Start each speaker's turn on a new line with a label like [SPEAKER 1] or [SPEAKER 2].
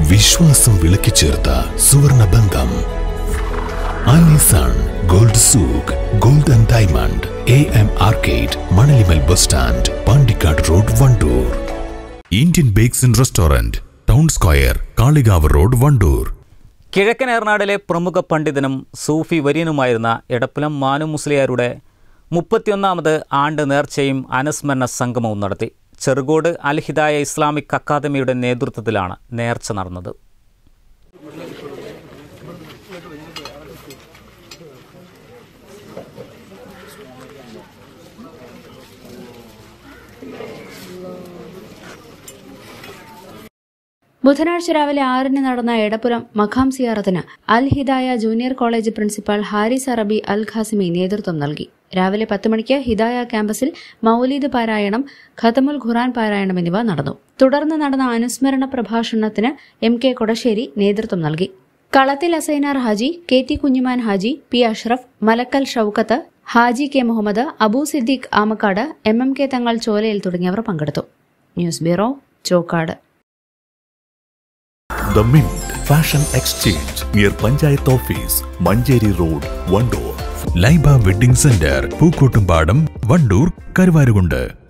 [SPEAKER 1] വിശ്വാസം വിളക്കിച്ചേർത്ത സുവർണ ബന്ധം. Alisan gold souk, gold and diamond, AM arcade, Manalimal bus stand, Pandikkad road, Vandoor. Indian bakes and restaurant, town square, Kalikavu road, Vandoor.
[SPEAKER 2] കിഴക്കൻ ഏറനാടിലെ പ്രമുഖ പണ്ഡിതനും സൂഫി വര്യനുമായിരുന്ന എടപ്പലം മാനു മുസ്ലിയാരുടെ 31ാമത് ആണ്ട് നേർച്ചയും അനുസ്മരണ സംഗമവും നടത്തി. ചെറുകോട് അൽ ഹിദായ ഇസ്ലാമിക് അക്കാദമിയുടെ നേതൃത്വത്തിലാണ് നേർച്ച നടന്നത്.
[SPEAKER 3] ബുധനാഴ്ച രാവിലെ 6-ന് നടന്ന എടപ്പുലം മഖാം സിയാറത്തിന് Al Hidaya junior college principal Haris Arabi Al Qasimi നേതൃത്വം നൽകി. രാവിലെ 10 മണിക്ക് ഹിദായ ക്യാമ്പസിൽ മൗലീദ് പാരായണം, ഖതമുൽ ഖുർആൻ പാരായണം എന്നിവ നടന്നു. തുടർന്ന് നടന്ന അനുസ്മരണ പ്രഭാഷണത്തിന് MK കൊടശ്ശേരി നേതൃത്വം നൽകി. കളത്തിൽ Asainar Haji, KT Kunjuman Haji, P Ashraf, മലക്കൽ Shoukath, Haji K Muhammad, Abu Siddique ആമക്കാട്, MMK തങ്ങൾ ചോലയിൽ തുടങ്ങിയവർ പങ്കെടുത്തു. News bureau, Chokkad.
[SPEAKER 4] The Mint Fashion Exchange near Panchayat Office, Manjeri Road, Vandoor.
[SPEAKER 1] Laiba wedding centre, Pookkottumpadam, Vandoor, Karuvarakundu.